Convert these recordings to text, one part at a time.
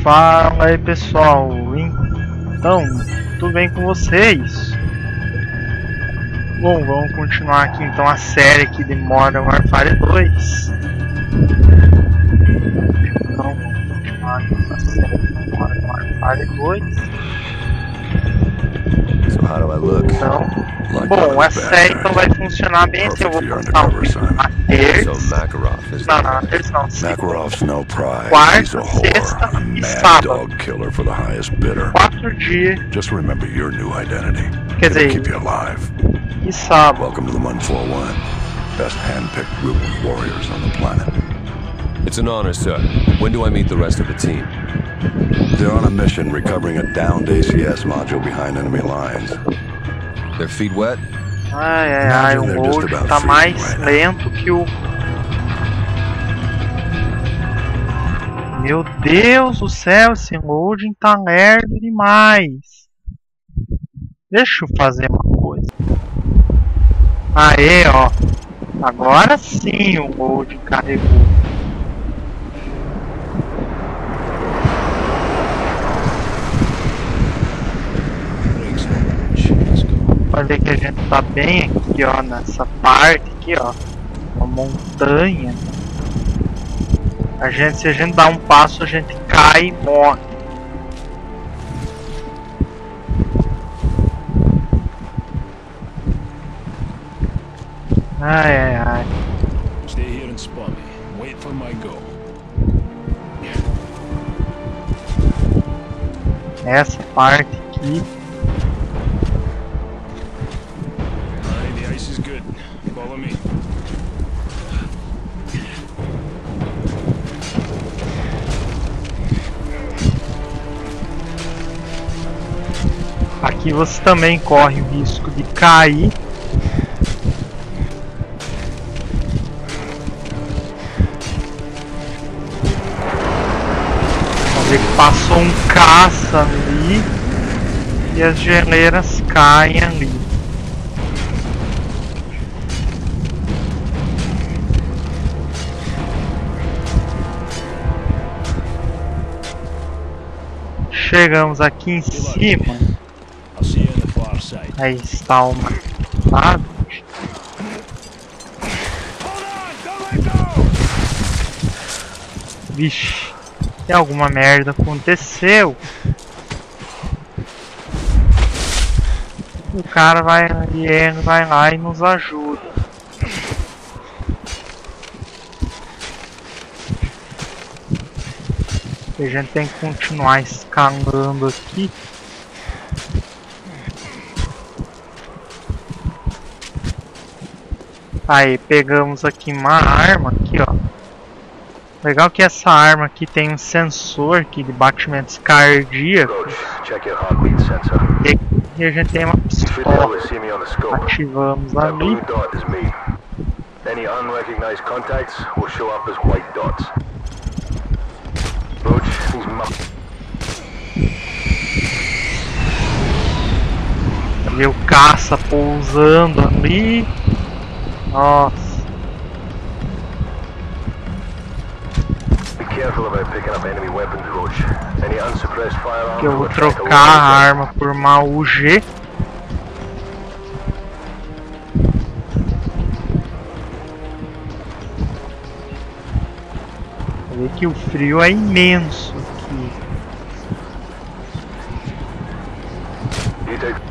Fala aí pessoal, então, tudo bem com vocês? Bom, vamos continuar aqui então a série aqui de Modern Warfare 2. Então, vamos continuar aqui a série de Modern Warfare 2. So how do I look? Então, bom, essa série então vai funcionar bem assim, eu vou postar a terça, não, terça não, Makarov's no pride. He's quarta, a whore, sexta a e mad sábado. dog killer for the highest bidder. 4 dias, Just remember your new identity. quer It'll keep dizer, you alive. e sábado. Welcome to the 141. Best hand-picked group of warriors on the planet. It's an honor, sir. When do I meet the rest of the team? They're on a mission recovering a downed ACS module behind enemy lines. Their feet wet? Ai, o load tá mais lento que o... Meu Deus do céu, esse loading tá lerdo demais. Deixa eu fazer uma coisa. Aê, ó. Agora sim o loading carregou. Olha que a gente tá bem aqui, ó, nessa parte aqui, ó, uma montanha. Se a gente dá um passo, a gente cai e morre. Ai. Stay here and spawn me. Wait for my go. Essa parte aqui. The ice is good. Follow me. Aqui você também corre o risco de cair. Vamos ver que passou um caça ali e as geleiras caem ali. Chegamos aqui em cima. I'll see you on the far side. Aí está uma lado. Vixe, tem alguma merda aconteceu. O cara vai lá e nos ajuda. A gente tem que continuar escalando aqui. Aí pegamos aqui uma arma aqui, ó. Legal que essa arma aqui tem um sensor aqui de batimentos cardíacos. E a gente tem uma pistola. Ativamos ali. Any unrecognized contacts will show up as white dots. Roach, E o caça pousando ali. Nossa. be careful about picking up enemy weapons, Roach. Any unsuppressed firearms Que eu vou will attract a trocar a lot of arma por uma UG. Vê que o frio é imenso aqui. You take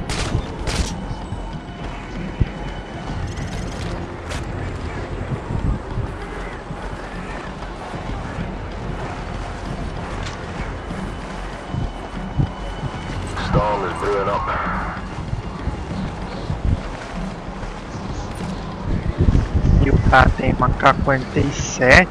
storm is brewing up. E o cara tem uma K-47.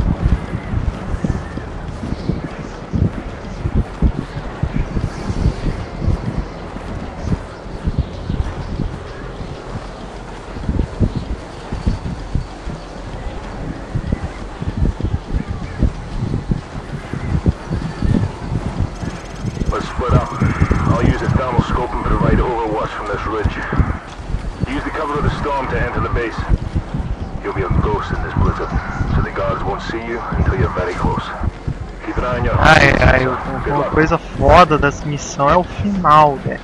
Let's split up. I'll use a thermal scope and provide overwatch from this ridge. Use the cover of the storm to enter the base. You'll be a ghost in this blizzard, so the guards won't see you until you're very close. Keep an an eye on your Ai, Good uma luck. coisa foda dessa missão é o final, velho.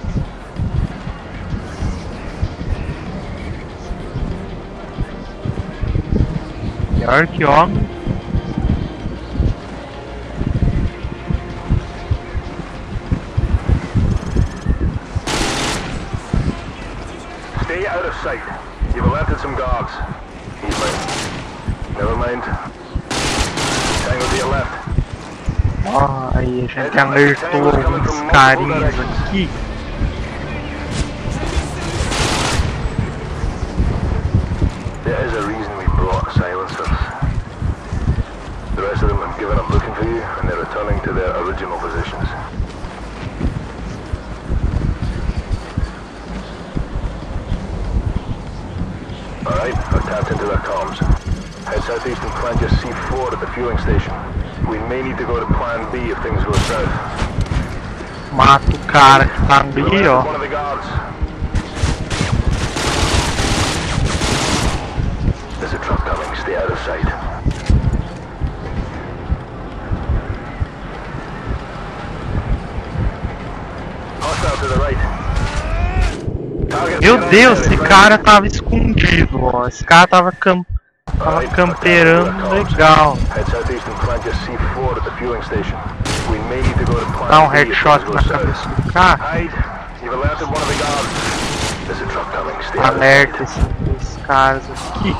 Pior que ó. Stay out of sight. You've alerted some guards. He's mine. Never mind. Tango to your left. Ó, aí a gente alertou alguns carinhas aqui. There is a reason we brought silencers. The rest of them have given up looking for you, and they're returning to their original positions. Alright, I've tapped into their comms. Head southeast and plant your C4 at the fueling station. We may need to go to plan B if things go south. Mata o cara que tá ali, ó. One of the guards. There's a truck coming. Stay out of sight. Hostile to the right. Target Meu down Deus, there, esse cara tava escondido, ó. Esse cara tava camperando legal. Head southeast and plant your C4 at the fueling station. We may need to go to plan Dá um B if headshot things go na south. cabeça do cara. Hide. You've alerted one of the guards. There's a truck coming. Stay out of Alerta sight. esses caras aqui.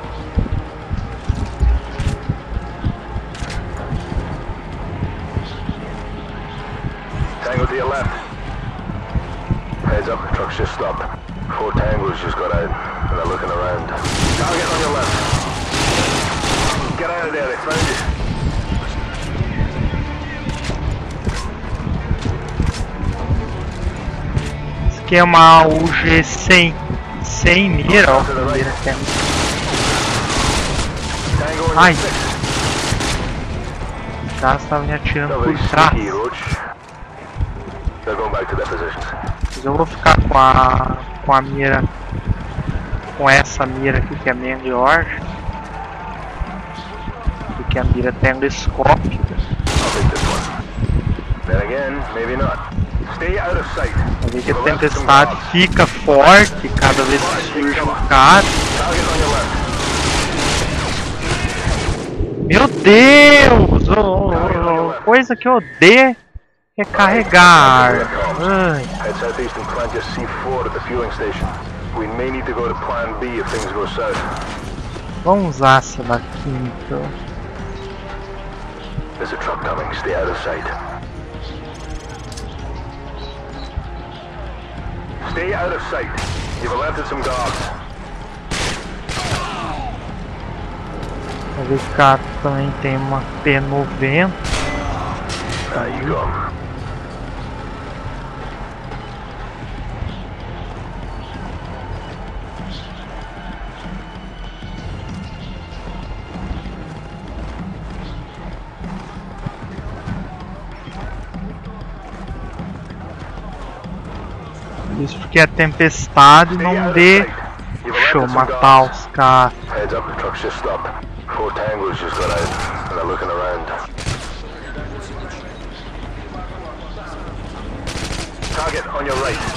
Tango to your left. Heads up, the truck's just stopped. 4 tangos just got out, and they're looking around. Target on your left. Get out of there, they found you. Esse aqui é uma UG sem mira, ó. Mira que é. Tango on Ai. your 6. Os caras estavam me atirando Not por very trás. sneaky, Roach. They're going back to their positions. Mas eu vou ficar com a mira. Com essa mira aqui que é melhor. Porque a mira telescópica. I'll take this one. Then again, maybe not. Stay out of sight. A ver que You've a alerted some tempestade guards. fica forte cada vez que surge um cara. Target on your left. Meu Deus! Coisa que eu odeio é carregar. Ai, Head southeast and plant your C4 at the fueling station. We may need to go to plan B if things go south. vamos usar essa daqui então. There's a truck coming. Stay out of sight. Stay out of sight. You've alerted some guards. Vou ver que o cara também tem uma P90. There you go. Isso porque a tempestade não deixa eu matar os caras. Heads up, the truck's just stopped. 4 tangos just got out, and they're looking around. Target on your right.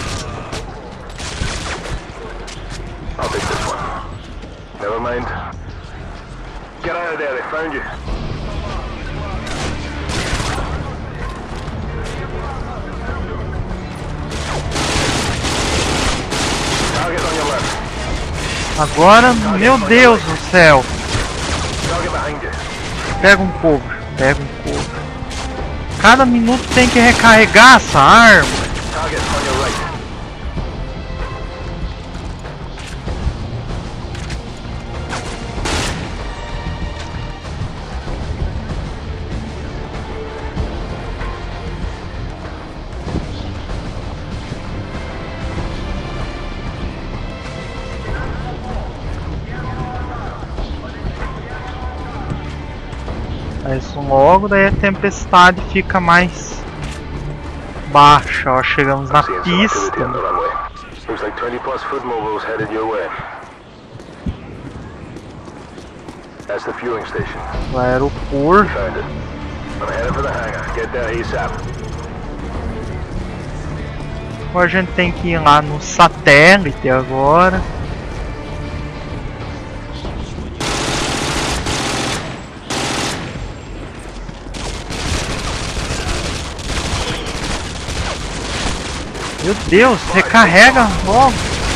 I'll take this one. Never mind. Get out of there, they found you. Target on your left. Agora, meu Deus do céu. Target behind you. Pega um cover, pega um cover. Cada minuto tem que recarregar essa arma. Target on your right. Isso logo, daí a tempestade fica mais baixa, ó. Chegamos na Seeing some activity pista. on the runway. Looks like 20 plus foot mobiles headed your way. That's the fueling station. O aeroporto. Found it. I'm ahead of for the hangar. Get there ASAP. Agora a gente tem que ir lá no satélite agora. Meu Deus, recarrega logo.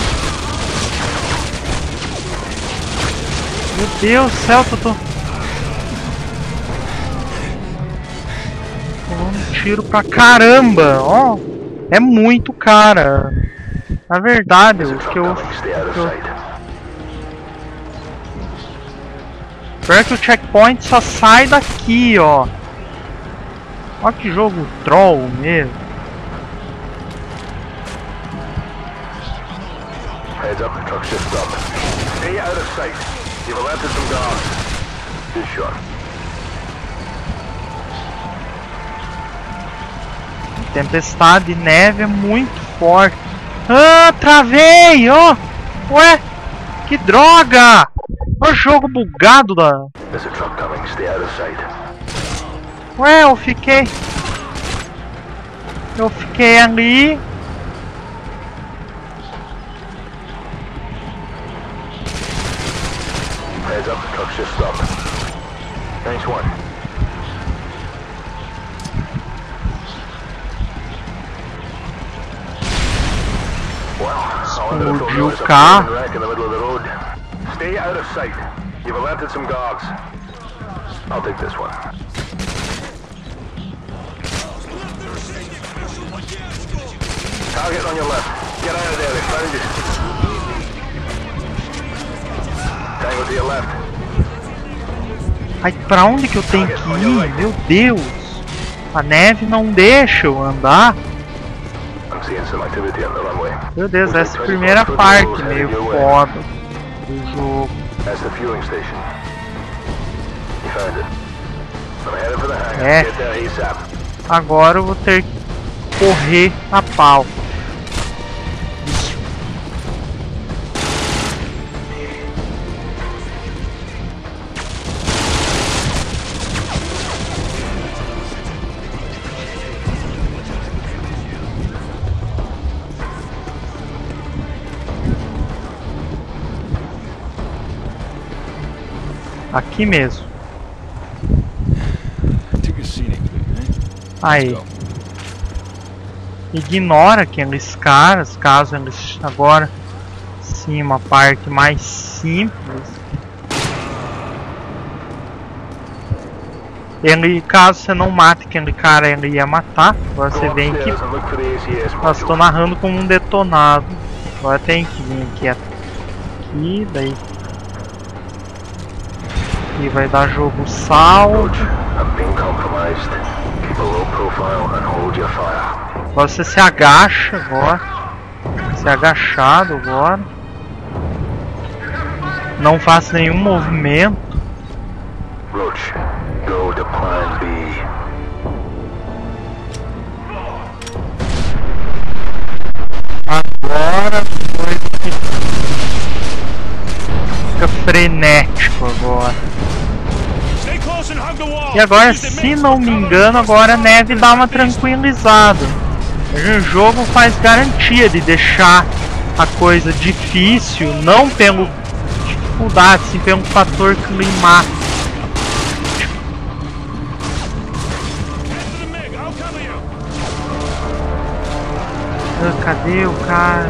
Meu Deus do céu, tô tomando tiro pra caramba, ó. É muito cara. Na verdade, o que eu... Pior que o checkpoint só sai daqui, ó. Olha que jogo troll mesmo. Heads up, the truck's just stopped. Stay out of sight. You've alerted some guards. Good shot. Tempestade de neve é muito forte. Ah, travei! Ó! Ué! Que droga! O jogo bugado da... There's a truck coming. Stay out of sight. Ué, eu fiquei ali. Heads up, the truck's just stopped. Nice one. Explodiu o carro. In the middle of the road. Stay out of sight. You've alerted some guards. I'll take this one. Target on your left. Get out of there, they found you. Tango to your left. Ai, pra onde que eu tenho que ir? Meu Deus! A neve não deixa eu andar. I'm seeing some activity on the runway. Meu Deus, essa primeira parte meio foda do jogo. That's the fueling station. You found it. I'm headed for the hangar. É. Get there ASAP. Agora eu vou ter que correr a pau. Aqui mesmo. Aí. Ignora aqueles caras, caso eles agora sim uma parte mais simples. Ele, caso você não mate aquele cara, ele ia matar. Agora você vem aqui. Nossa, estou narrando como um detonado. Agora tem que vir aqui, daí. E vai dar jogo salvo. Agora você se agacha agora. Se agachado agora. Não faça nenhum movimento. Roach, go to plan B. Agora foi que fica frenético agora. E agora, se não me engano, agora a neve dá uma tranquilizada. O jogo faz garantia de deixar a coisa difícil, não pelo dificuldade, sim pelo fator climático. Cadê o cara?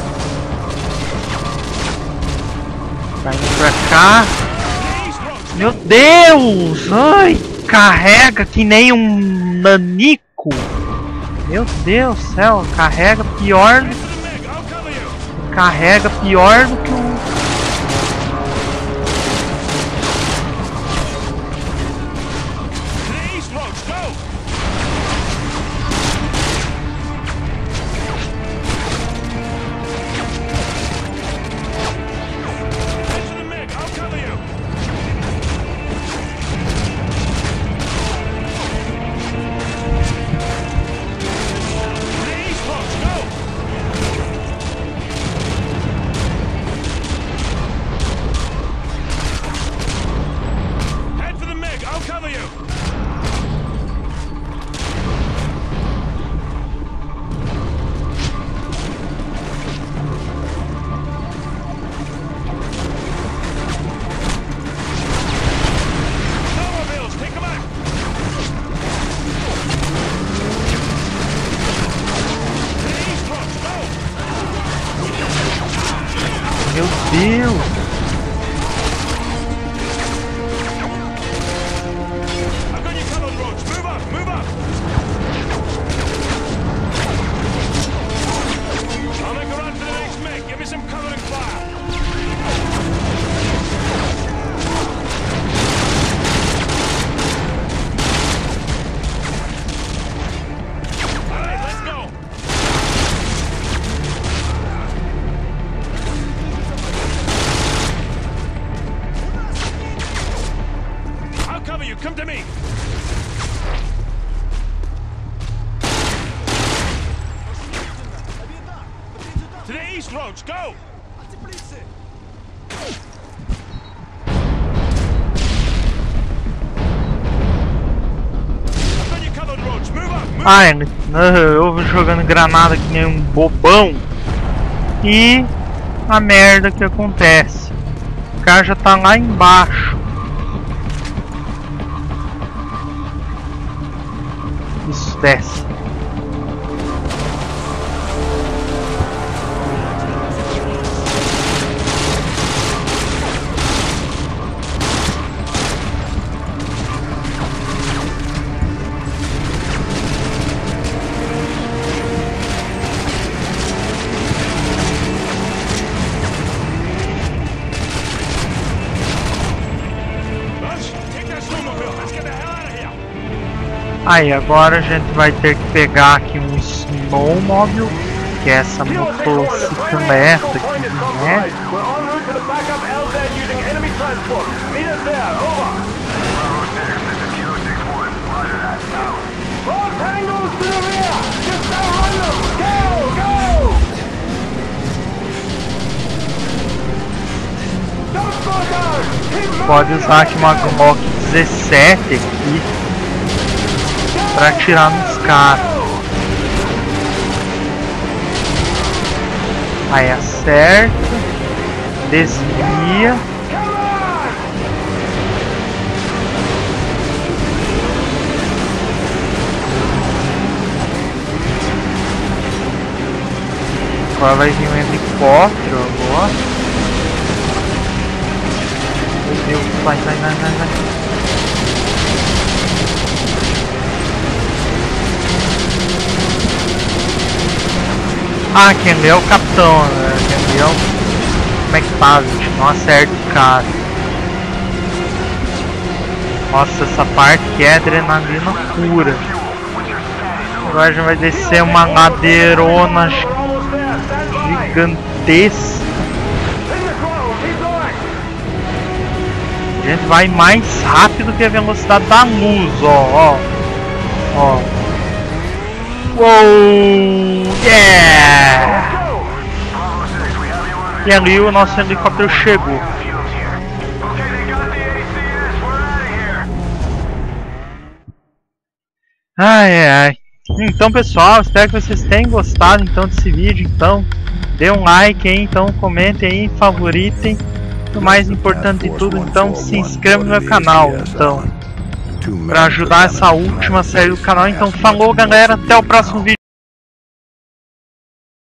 Tá indo pra cá. Meu Deus! Ai! Carrega que nem um nanico! Meu Deus do céu! Carrega pior do que o... roads. Go! I've got you covered, Roach. Move up. Move Ah, eu jogando granada que nem um bobão. E a merda que acontece. O cara já tá lá embaixo. Isso, desce. Aí, agora a gente vai ter que pegar aqui um Snowmobile, que é essa motocicleta aqui, né? Pode usar aqui uma Glock 17 aqui pra atirar nos caras. Aí acerta, desvia. Agora vai vir um helicóptero agora. Meu Deus, vai. Ah, quem lê é o capitão, né? Quem lê é o... Como é que faz, gente? Não acerta o cara. Nossa, essa parte que é adrenalina pura. Agora já vai descer uma ladeirona gigantesca. A gente vai mais rápido que a velocidade da luz, ó. Uou! Yeah! E ali o nosso helicóptero chegou. Ai. Então, pessoal, espero que vocês tenham gostado então desse vídeo. Então, dê um like aí, então comentem aí, favoritem. O mais importante de tudo, então, se inscreva no meu canal. Então, para ajudar essa última série do canal. Então, falou, galera, até o próximo vídeo.